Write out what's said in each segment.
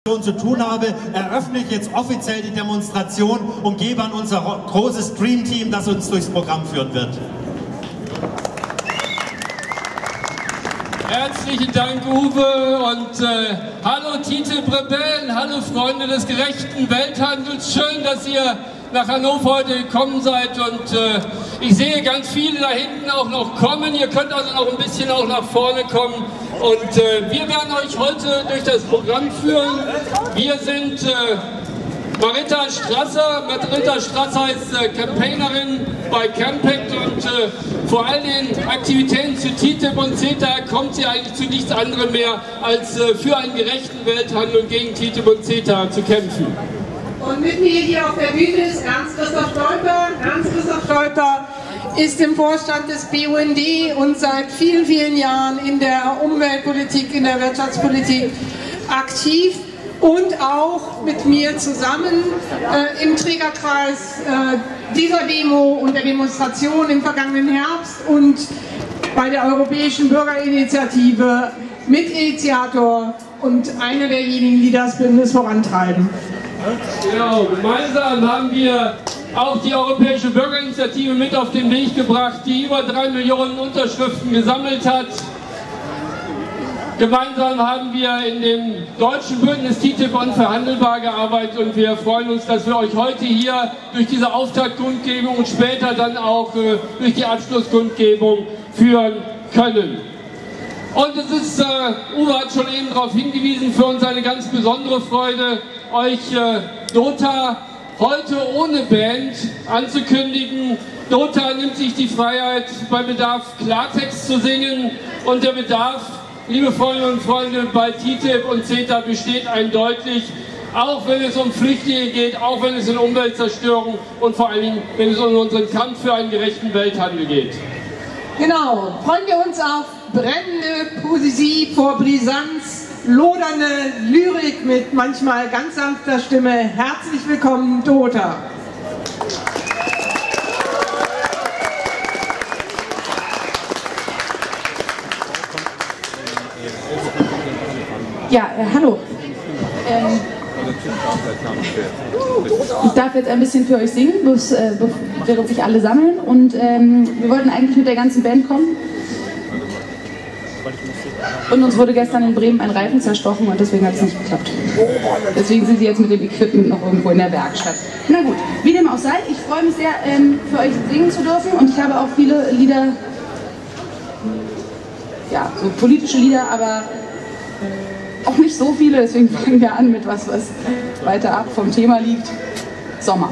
zu tun habe, eröffne ich jetzt offiziell die Demonstration und gebe an unser großes Stream-Team, das uns durchs Programm führen wird. Herzlichen Dank, Uwe, und hallo TTIP Rebellen, hallo Freunde des gerechten Welthandels. Schön, dass ihr nach Hannover heute gekommen seid, und ich sehe ganz viele da hinten auch noch kommen. Ihr könnt also noch ein bisschen auch nach vorne kommen, und wir werden euch heute durch das Programm führen. Wir sind Marita Strasser. Marita Strasser ist Campaignerin bei Campact, und vor all den Aktivitäten zu TTIP und CETA kommt sie eigentlich zu nichts anderem mehr, als für einen gerechten Welthandel und gegen TTIP und CETA zu kämpfen. Und mit mir hier auf der Bühne ist Ernst-Christoph Stolper. Ernst-Christoph Stolper ist im Vorstand des BUND und seit vielen, vielen Jahren in der Umweltpolitik, in der Wirtschaftspolitik aktiv. Und auch mit mir zusammen im Trägerkreis dieser Demo und der Demonstration im vergangenen Herbst und bei der Europäischen Bürgerinitiative Mitinitiator und einer derjenigen, die das Bündnis vorantreiben. Genau, gemeinsam haben wir auch die Europäische Bürgerinitiative mit auf den Weg gebracht, die über 3 Millionen Unterschriften gesammelt hat. Gemeinsam haben wir in dem deutschen Bündnis TTIP unverhandelbar gearbeitet, und wir freuen uns, dass wir euch heute hier durch diese Auftaktkundgebung und später dann auch durch die Abschlusskundgebung führen können. Und es ist, Uwe hat schon eben darauf hingewiesen, für uns eine ganz besondere Freude, euch DOTA heute ohne Band anzukündigen. DOTA nimmt sich die Freiheit, bei Bedarf Klartext zu singen, und der Bedarf, liebe Freundinnen und Freunde, bei TTIP und CETA besteht eindeutig, auch wenn es um Flüchtlinge geht, auch wenn es um Umweltzerstörung und vor allen Dingen, wenn es um unseren Kampf für einen gerechten Welthandel geht. Genau, freuen wir uns auf brennende Poesie vor Brisanz, lodernde Lyrik mit manchmal ganz sanfter Stimme. Herzlich willkommen, DOTA. Ja, hallo. Ich darf jetzt ein bisschen für euch singen, während sich alle sammeln. Und wir wollten eigentlich mit der ganzen Band kommen. Und uns wurde gestern in Bremen ein Reifen zerstochen, und deswegen hat es nicht geklappt. Deswegen sind sie jetzt mit dem Equipment noch irgendwo in der Werkstatt. Na gut, wie dem auch sei, ich freue mich sehr, für euch singen zu dürfen. Und ich habe auch viele Lieder, ja, so politische Lieder, aber auch nicht so viele, deswegen fangen wir an mit was weiter ab vom Thema liegt. Sommer.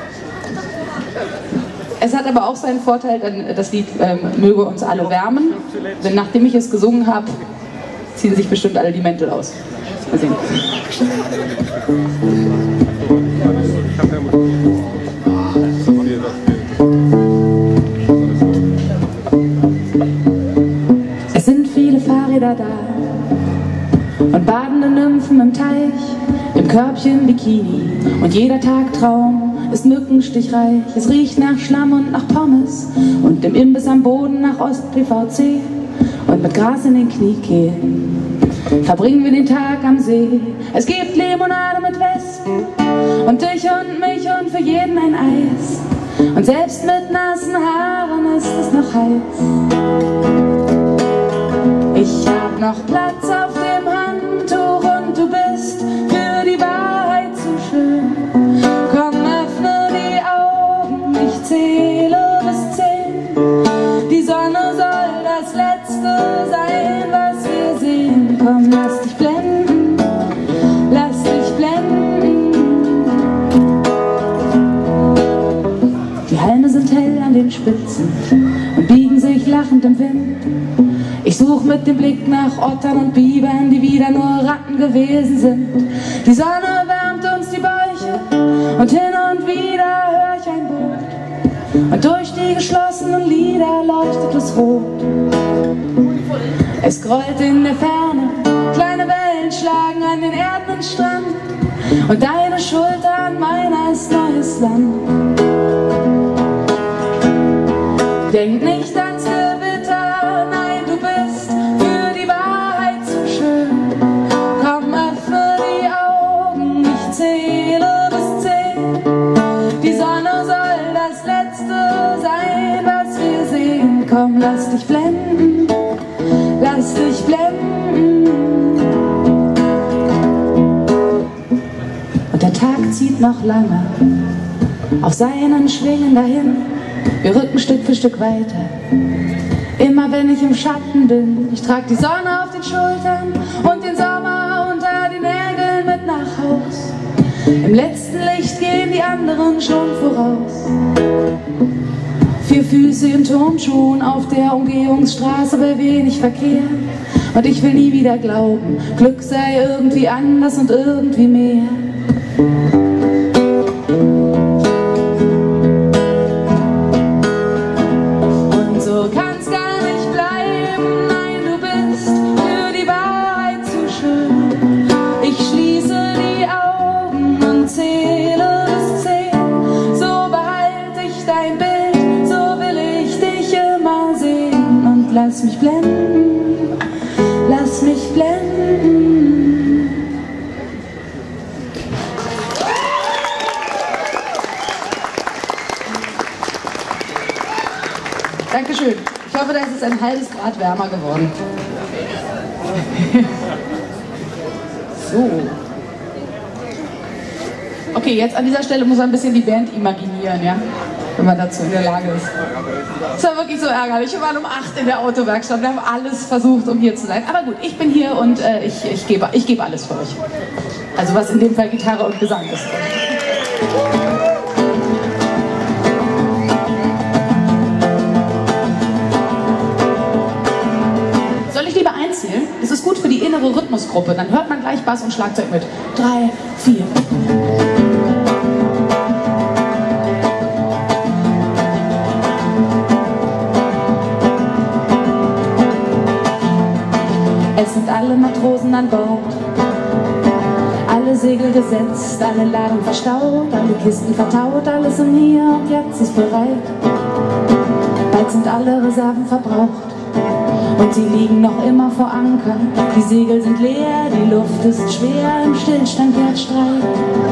Es hat aber auch seinen Vorteil, denn das Lied möge uns alle wärmen, denn nachdem ich es gesungen habe, ziehen sich bestimmt alle die Mäntel aus. Mal sehen. Es sind viele Fahrräder da und badende Nymphen im Teich, im Körbchen Bikini, und jeder Tagtraum ist mückenstichreich. Es riecht nach Schlamm und nach Pommes und im Imbiss am Boden nach Ost-PVC, und mit Gras in den Kniekehlen verbringen wir den Tag am See. Es gibt Limonade mit Wespen und dich und mich und für jeden ein Eis, und selbst mit nassen Haaren ist es noch heiß. Ich hab noch Platz auf dem Handtuch und du bist für die Wahrheit zu schön. Komm, öffne die Augen, ich zähle bis 10. Die Sonne soll das Letzte sein, was wir sehen. Komm, lass dich blenden, lass dich blenden. Die Halme sind hell an den Spitzen und biegen sich lachend im Wind. Ich suche mit dem Blick nach Ottern und Bibern, die wieder nur Ratten gewesen sind. Die Sonne wärmt uns die Bäuche und hin und wieder höre ich ein Boot. Und durch die geschlossenen Lider leuchtet es rot. Es grollt in der Ferne, kleine Wellen schlagen an den Erdbeerstrand. Und deine Schulter an meiner ist neues Land. Denk nicht ans Gewitter, nein, du bist für die Wahrheit zu schön. Komm, öffne die Augen. Tag zieht noch lange auf seinen Schwingen dahin. Wir rücken Stück für Stück weiter. Immer wenn ich im Schatten bin, ich trag die Sonne auf den Schultern und den Sommer unter den Nägeln mit nach Haus. Im letzten Licht gehen die anderen schon voraus. 4 Füße in Turnschuhen auf der Umgehungsstraße bei wenig Verkehr. Und ich will nie wieder glauben, Glück sei irgendwie anders und irgendwie mehr. Und so kann's gar nicht bleiben, nein, du bist für die Wahrheit zu schön. Ich schließe die Augen und zähle bis 10. So behalte ich dein Bild, so will ich dich immer sehen. Und lass mich blenden, lass mich blenden. Dankeschön. Ich hoffe, da ist es ein halbes Grad wärmer geworden. So. Okay, jetzt an dieser Stelle muss man ein bisschen die Band imaginieren, ja? Wenn man dazu in der Lage ist. Es war wirklich so ärgerlich. Wir waren um 8 in der Autowerkstatt. Wir haben alles versucht, um hier zu sein. Aber gut, ich bin hier und ich gebe alles für euch. Also was in dem Fall Gitarre und Gesang ist. Soll ich lieber einzählen? Das ist gut für die innere Rhythmusgruppe. Dann hört man gleich Bass und Schlagzeug mit. 3, 4. Es sind alle Matrosen an Bord, alle Segel gesetzt, alle Ladung verstaut, alle Kisten vertaut, alles im Hier und Jetzt ist bereit. Bald sind alle Reserven verbraucht und sie liegen noch immer vor Anker. Die Segel sind leer, die Luft ist schwer, im Stillstand währt Streit.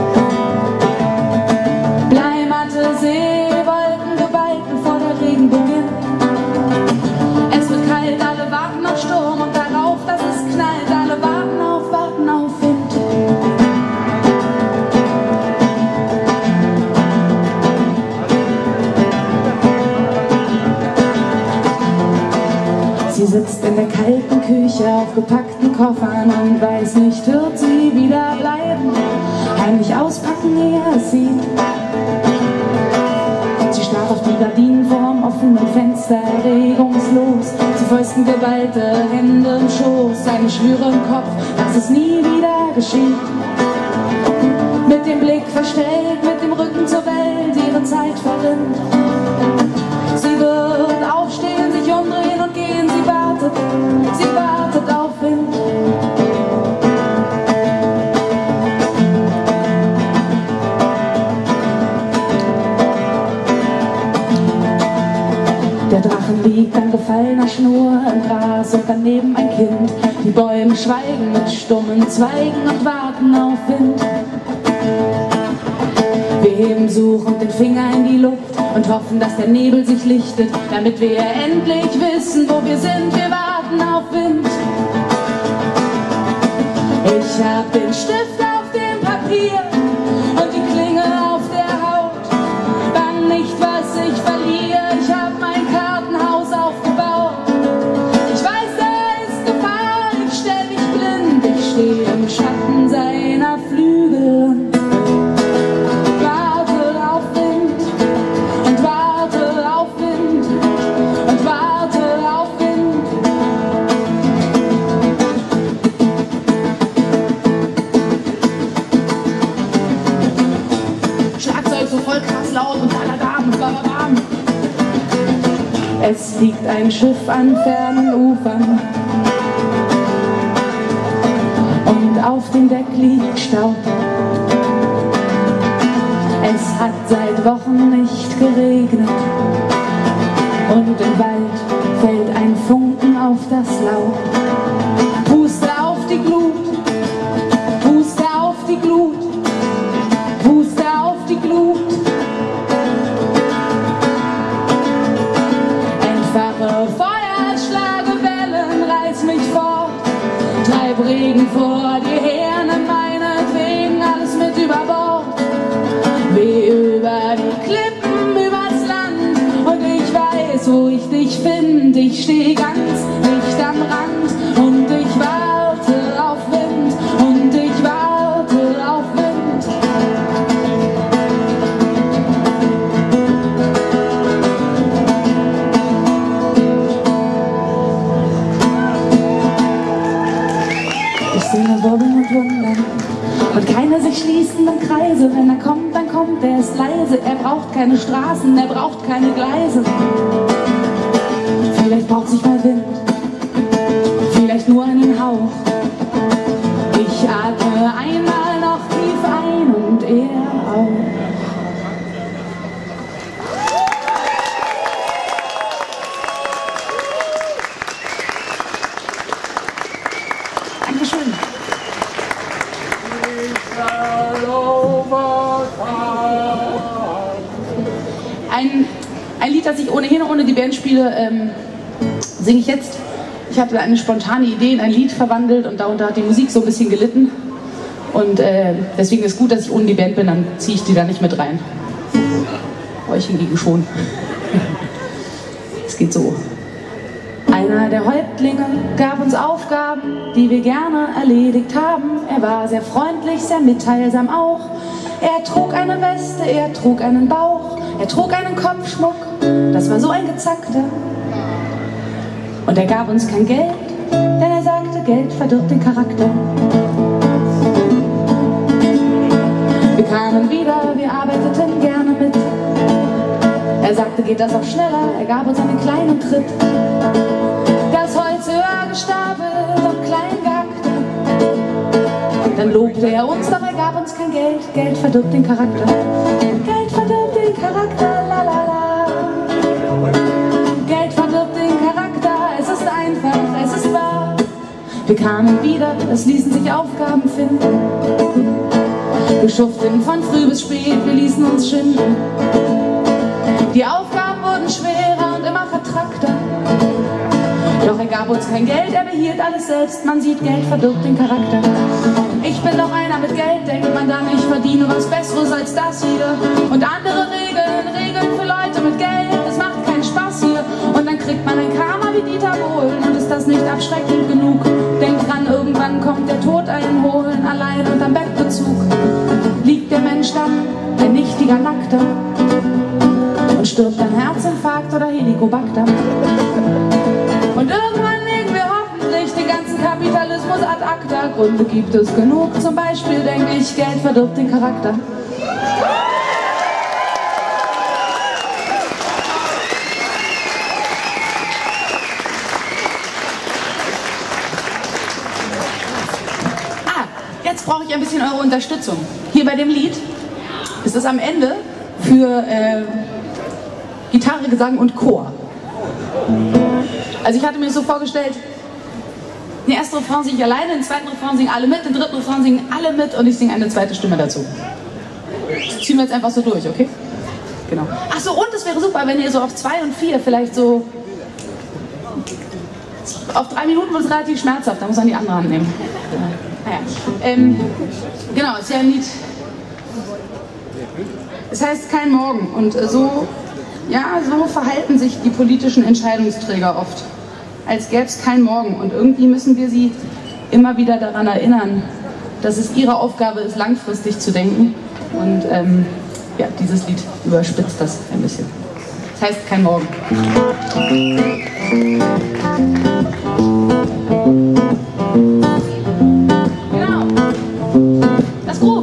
Bleimatte Seewolken geballt, bevor der Regen beginnt. Es wird kalt, alle warten auf Sturm und darauf, dass es knallt. Alle warten auf Wind. Sie sitzt in der kalten Küche auf gepackten Koffern und weiß nicht, wird sie wieder bleiben. Heimlich auspacken, ehe es sieht. Sie starrt auf die Gardinen vorm offenen Fenster, regungslos. Sie Fäusten geballte Hände im Schoß, eine Schwüre im Kopf, dass es nie wieder geschieht. Mit dem Blick verstellt, mit dem Rücken zur Welt, ihre Zeit verrinnt. Sie wird aufstehen, sich umdrehen und gehen, sie wartet auf Wind. Der Drachen liegt an gefallener Schnur im Gras und daneben ein Kind. Die Bäume schweigen mit stummen Zweigen und warten auf Wind. Wir heben suchend den Finger in die Luft und hoffen, dass der Nebel sich lichtet, damit wir endlich wissen, wo wir sind. Wir warten auf Wind. Ich hab den Stift auf dem Papier und die Klinge auf der Haut. Bang nicht, was ich verliere. Ich hab mein Kartenhaus aufgebaut. Ich weiß, da ist Gefahr. Ich stell mich blind. Ich stehe im Schatten seiner Flügel. Es liegt ein Schiff an fernen Ufern und auf dem Deck liegt Staub. Es hat seit Wochen nicht geregnet und im Wald fällt ein Funken auf das Laub. Puste auf die Glut, puste auf die Glut, puste auf die Glut. Feuerschlage Wellen, reiß mich fort, treib Regen vor dir her, nimm meinetwegen alles mit über Bord. keine sich schließenden Kreise. Wenn er kommt, dann kommt, er ist leise. Er braucht keine Straßen, er braucht keine Gleise. Vielleicht braucht sich mal Wind, vielleicht nur einen Hauch. Ich atme einmal noch tief ein und er auch. Dankeschön. Ein Lied, das ich ohnehin ohne die Band spiele, singe ich jetzt. Ich hatte eine spontane Idee in ein Lied verwandelt und darunter hat die Musik so ein bisschen gelitten. Und deswegen ist es gut, dass ich ohne die Band bin, dann ziehe ich die da nicht mit rein. Euch hingegen schon. Es geht so. Einer der Häuptlinge gab uns Aufgaben, die wir gerne erledigt haben. Er war sehr freundlich, sehr mitteilsam auch. Er trug eine Weste, er trug einen Bauch, er trug einen Kopfschmuck, das war so ein gezackter. Und er gab uns kein Geld, denn er sagte, Geld verdirbt den Charakter. Wir kamen wieder, wir arbeiteten gerne mit. Er sagte, geht das auch schneller, er gab uns einen kleinen Tritt. Das Holz höher gestapelt und klein gehackte. Dann lobte er uns, doch er gab uns kein Geld. Geld verdirbt den Charakter. Geld verdirbt den Charakter, la la la. Geld verdirbt den Charakter, es ist einfach, es ist wahr. Wir kamen wieder, es ließen sich Aufgaben finden. Wir schuften von früh bis spät, wir ließen uns schinden. Die Aufgaben wurden schwerer und immer vertrackter. Doch er gab uns kein Geld, er behielt alles selbst. Man sieht, Geld verdirbt den Charakter. Ich bin doch einer mit Geld, denkt man dann, ich verdiene was Besseres als das hier. Und andere Regeln für Leute mit Geld, das macht keinen Spaß hier. Und dann kriegt man ein Karma wie Dieter Bohlen. Und ist das nicht abschreckend genug? Denkt dran, irgendwann kommt der Tod einen holen. Allein unterm Bettbezug liegt der Mensch dann, ein nichtiger Nackter. Und stirbt an Herzinfarkt oder Helicobacter. Und irgendwann legen wir hoffentlich den ganzen Kapitalismus ad acta. Gründe gibt es genug, zum Beispiel denke ich, Geld verdirbt den Charakter. Jetzt brauche ich ein bisschen eure Unterstützung. Hier bei dem Lied ist es am Ende für Gitarre, Gesang und Chor. Also ich hatte mir so vorgestellt, den ersten Refrain singe ich alleine, den zweiten Refrain singen alle mit, den dritten Refrain singen alle mit und ich singe eine zweite Stimme dazu. Das ziehen wir jetzt einfach so durch, okay? Genau. Achso, und es wäre super, wenn ihr so auf 2 und 4 vielleicht so... Auf 3 Minuten wird es relativ schmerzhaft, da muss man die andere Hand nehmen. Naja. Genau, es ist ja ein Lied... Es heißt Kein Morgen und so verhalten sich die politischen Entscheidungsträger oft, als gäbe es kein Morgen. Und irgendwie müssen wir sie immer wieder daran erinnern, dass es ihre Aufgabe ist, langfristig zu denken. Und ja, dieses Lied überspitzt das ein bisschen. Das heißt Kein Morgen. Genau. Das Groove.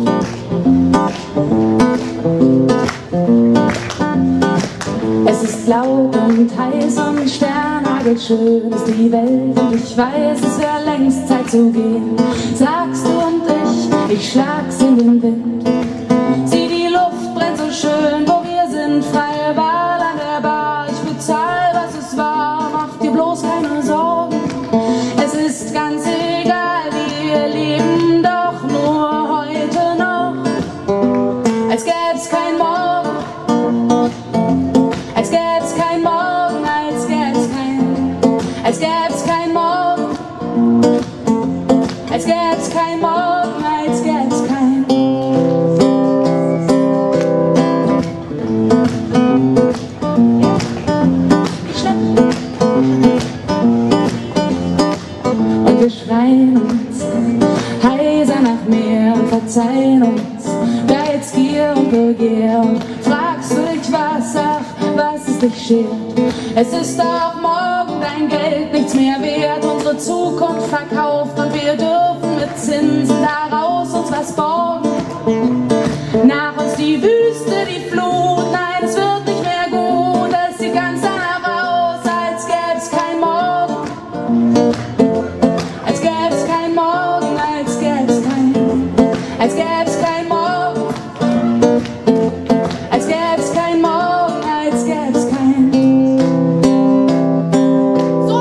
Es ist laut und heiß und sternhagelschön ist die Welt und ich weiß, es wäre längst Zeit zu gehen. Sagst du und ich schlag's in den Wind. Sieh, die Luft brennt so schön, wo wir sind, freie Wahl an der Bar. Ich bezahl, was es war, mach dir bloß keine Sorgen. Es ist ganz egal, wie wir leben, doch nur heute noch, als gäb's kein Morgen. Als gäb's kein Morgen, als gäb's kein Morgen, als gäb's kein Morgen, als gäb's kein. Und wir schreien uns heiser nach mehr und verzeihen uns Geizgier und Begehr. Und fragst du dich was, ach, was es dich schert? Es ist auch morgen dein Geld nichts mehr wert, unsere Zukunft verkauft und wir dürfen mit Zinsen daraus uns uns was borgen. Nach uns die Wüste, die Flut, nein, es wird nicht mehr gut. Es sieht ganz danach aus, als gäb's kein Morgen. Als gäb's kein Morgen, als gäb's kein Morgen. Als gäb's kein Morgen, als gäb's kein. So!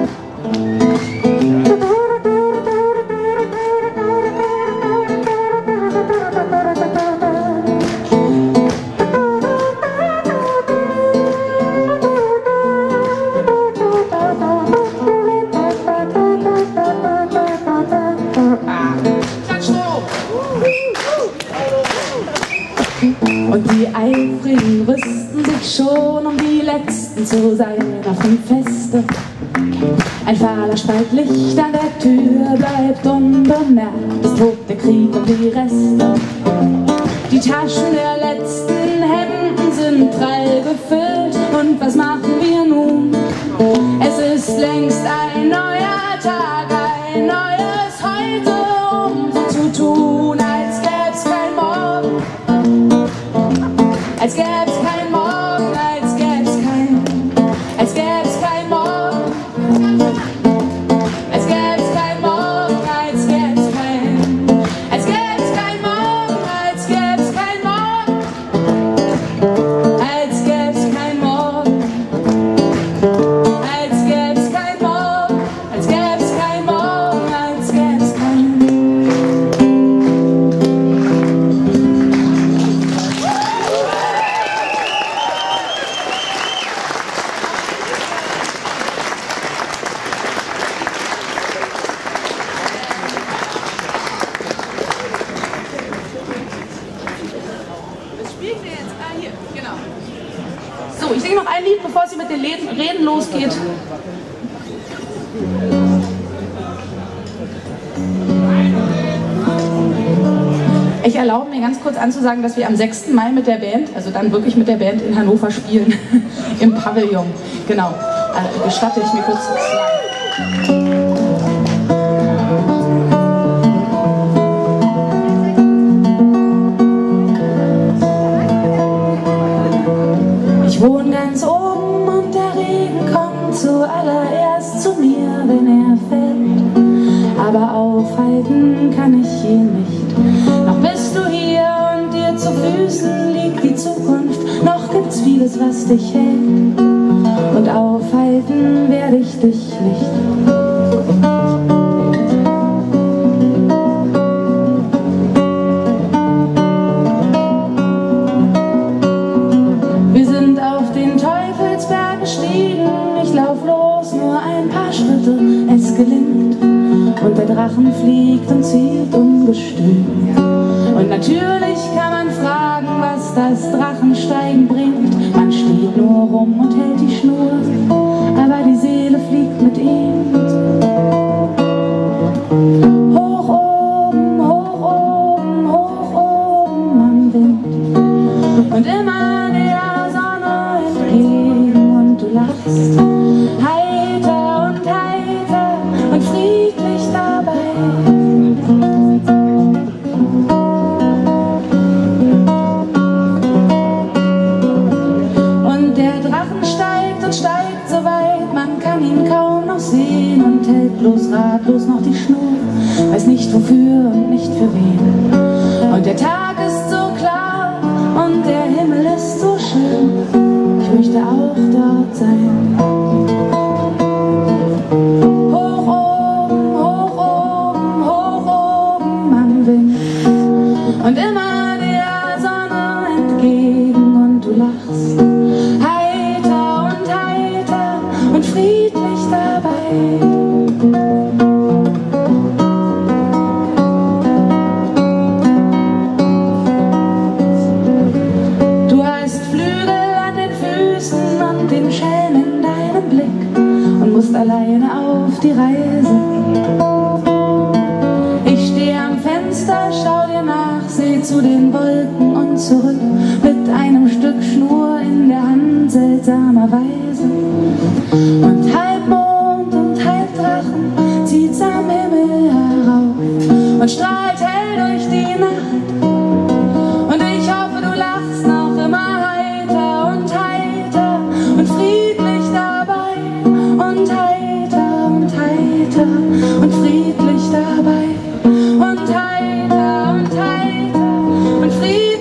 Und die Eifrigen rüsten sich schon, um die Letzten zu sein auf dem Feste. Ein fahler Spalt Licht an der Tür bleibt unbemerkt. Es tobt der Krieg um die Reste. Die Taschen der letzten Hemden sind prall gefüllt. Und was machen wir nun? Es ist längst ein neuer Tag, ein neues Heute, um so zu tun, als gäb's kein Morgen. Als gäb's kein Morgen, als gäb's kein Morgen. Als gäb's kein Morgen, als gäb's kein Morgen, als gäb's kein Morgen. Als gäb's kein Morgen, als gäb's kein Morgen. Als gäb's kein Morgen, als gäb's kein Morgen, als gäb's kein. So, ich singe noch ein Lied, bevor sie mit den Reden losgeht. Ich erlaube mir ganz kurz anzusagen, dass wir am 6. Mai mit der Band, also dann wirklich mit der Band in Hannover spielen, im Pavillon. Genau, gestatte ich mir kurz zu sagen. Ich wohne ganz oben und der Regen kommt zuallererst zu mir, wenn er fällt. Aber aufhalten kann ich hier nicht. Noch bist du hier und dir zu Füßen liegt die Zukunft. Noch gibt's vieles, was dich hält. Und aufhalten werde ich dich nicht. Es gelingt und der Drachen fliegt und zieht ungestüm. Und natürlich kann man fragen, was das Drachensteigen bringt. Man steht nur rum und hält die Schnur, aber die Seele fliegt mit ihm. Hoch oben, hoch oben, hoch oben am Wind. Und immer der Sonne entgegen und du lachst. Und friedlich dabei. Und der Drachen steigt und steigt so weit, man kann ihn kaum noch sehen und hält bloß ratlos noch die Schnur, weiß nicht wofür und nicht für wen. Und der Tag ist so klar und der Himmel ist so schön, ich möchte auch dort sein. Und immer der Sonne entgegen und du lachst, heiter und friedlich dabei. Du hast Flügel an den Füßen und den Schelm in deinem Blick und musst alleine auf die Reise. Ich stehe am Fenster, schau dir nach, seh zu den Wolken und zurück, mit einem Stück Schnur in der Hand seltsamerweise. Und halb Mond und halb Drachen zieht's am Himmel herauf und strahlt hell durch die Frieden.